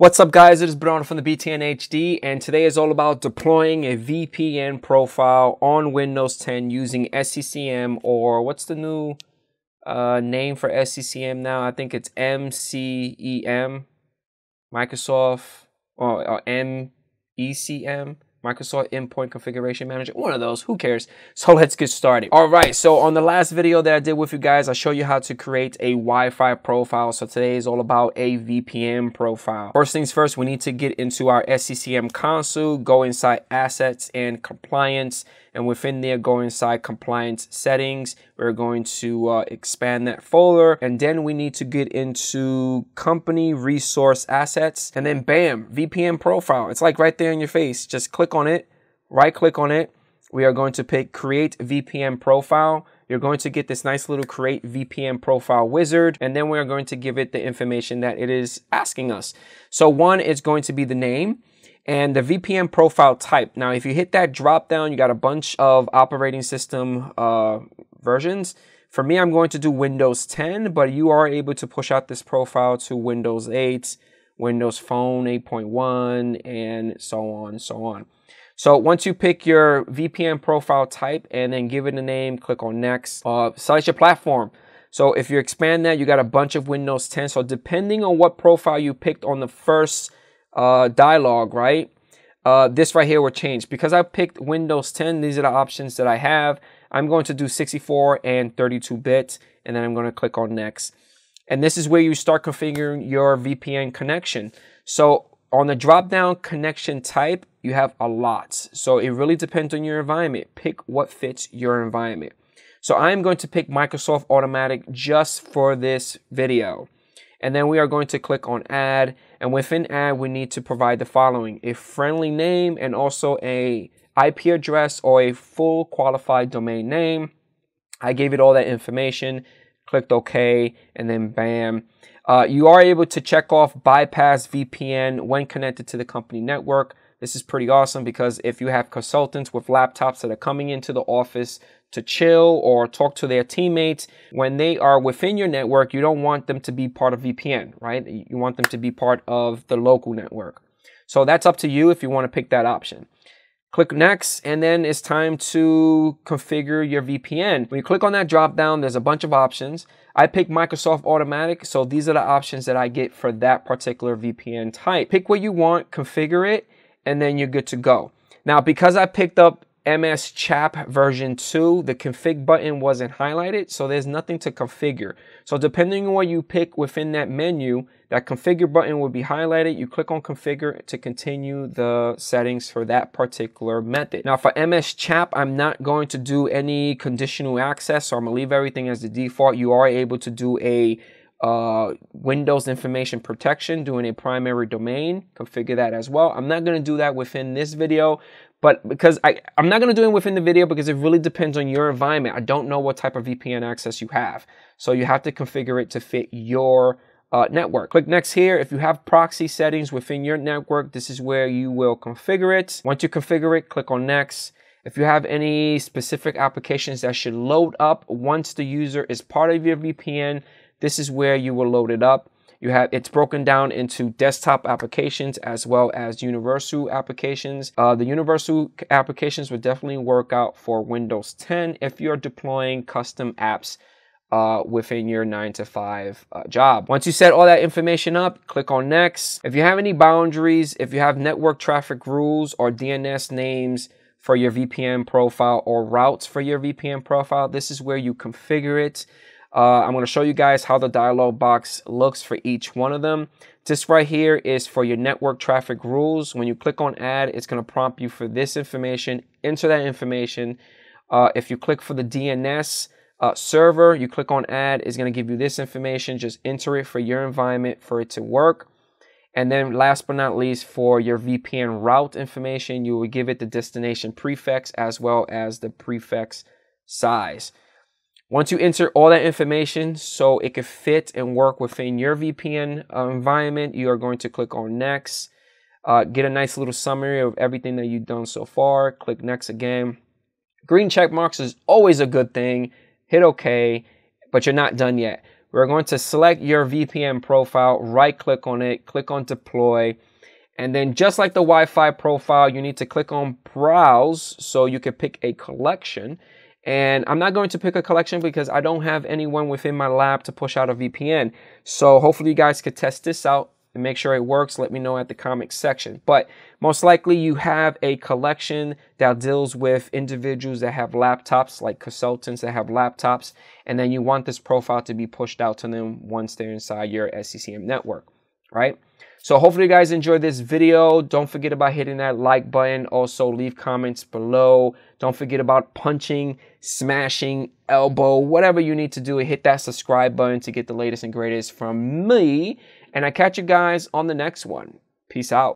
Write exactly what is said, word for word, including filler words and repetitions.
What's up, guys? It is Bruno from the B T N H D, and today is all about deploying a V P N profile on Windows ten using S C C M, or what's the new uh, name for S C C M now? I think it's M C E M, Microsoft, or, or M E C M. Microsoft Endpoint Configuration Manager, one of those, who cares? So let's get started. All right, so on the last video that I did with you guys, I showed you how to create a Wi-Fi profile. So today is all about a V P N profile. First things first, we need to get into our S C C M console, go inside Assets and Compliance, and within there, go inside Compliance Settings. We're going to uh, expand that folder, and then we need to get into Company Resource Assets, and then bam, V P N profile. It's like right there in your face. Just click on it, right click on it. We are going to pick Create V P N Profile. You're going to get this nice little Create V P N Profile wizard, and then we're going to give it the information that it is asking us. So one is going to be the name and the V P N profile type. Now, if you hit that drop down, you got a bunch of operating system uh, versions. For me, I'm going to do Windows ten, but you are able to push out this profile to Windows eight, Windows Phone eight point one, and so on and so on. So once you pick your V P N profile type and then give it a name, click on Next. Uh, select your platform. So if you expand that, you got a bunch of Windows ten. So depending on what profile you picked on the first uh, dialog, right? Uh, this right here will change. Because I picked Windows ten, these are the options that I have. I'm going to do sixty-four and thirty-two bit, and then I'm going to click on Next. And this is where you start configuring your V P N connection. So on the drop-down connection type, you have a lot. So it really depends on your environment. Pick what fits your environment. So I'm going to pick Microsoft Automatic just for this video. And then we are going to click on Add. And within Add, we need to provide the following: a friendly name and also a I P address or a full qualified domain name. I gave it all that information, clicked OK, and then bam. Uh, you are able to check off bypass V P N when connected to the company network. This is pretty awesome because if you have consultants with laptops that are coming into the office to chill or talk to their teammates, when they are within your network, you don't want them to be part of V P N, right? You want them to be part of the local network. So that's up to you if you want to pick that option. Click Next, and then it's time to configure your V P N. When you click on that drop down, there's a bunch of options. I picked Microsoft Automatic, so these are the options that I get for that particular V P N type. Pick what you want, configure it, and then you're good to go. Now, because I picked up M S Chap version two, the config button wasn't highlighted, so there's nothing to configure. So depending on what you pick within that menu, that configure button will be highlighted. You click on configure to continue the settings for that particular method. Now for M S Chap, I'm not going to do any conditional access, so I'm gonna leave everything as the default. You are able to do a Uh, Windows information protection, doing a primary domain, configure that as well. I'm not going to do that within this video, but because I, I'm not going to do it within the video because it really depends on your environment. I don't know what type of V P N access you have. So you have to configure it to fit your uh, network. Click Next here. If you have proxy settings within your network, this is where you will configure it. Once you configure it, click on Next. If you have any specific applications that should load up once the user is part of your V P N, this is where you will load it up. You have it's broken down into desktop applications as well as universal applications. Uh, the universal applications would definitely work out for Windows ten if you're deploying custom apps uh, within your nine to five uh, job. Once you set all that information up, click on Next. If you have any boundaries, if you have network traffic rules or D N S names for your V P N profile or routes for your V P N profile, this is where you configure it. Uh, I'm going to show you guys how the dialog box looks for each one of them. This right here is for your network traffic rules. When you click on Add, it's going to prompt you for this information. Enter that information. Uh, if you click for the D N S uh, server, you click on Add, it's going to give you this information. Just enter it for your environment for it to work. And then last but not least, for your V P N route information, you will give it the destination prefix as well as the prefix size. Once you enter all that information so it can fit and work within your V P N uh, environment, you are going to click on Next. Uh, get a nice little summary of everything that you've done so far. Click Next again. Green check marks is always a good thing. Hit OK, but you're not done yet. We're going to select your V P N profile, right click on it, click on deploy. And then just like the Wi-Fi profile, you need to click on browse so you can pick a collection. And I'm not going to pick a collection because I don't have anyone within my lab to push out a V P N. So hopefully you guys could test this out and make sure it works. Let me know at the comments section. But most likely you have a collection that deals with individuals that have laptops, like consultants that have laptops. And then you want this profile to be pushed out to them once they're inside your S C C M network, right? So hopefully you guys enjoyed this video. Don't forget about hitting that like button. Also leave comments below. Don't forget about punching, smashing, elbow, whatever you need to do. Hit that subscribe button to get the latest and greatest from me. And I catch you guys on the next one. Peace out.